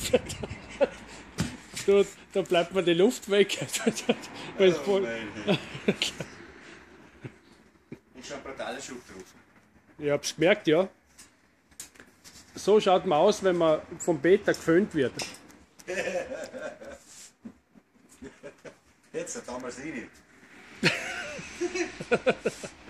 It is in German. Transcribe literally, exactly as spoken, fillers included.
da, da bleibt mir die Luft weg. Weil's Oh voll, nein. Ist schon ein brutaler Schub drauf. ich hab's gemerkt, ja. So schaut man aus, wenn man vom Peter geföhnt wird. Jetzt, damals rein.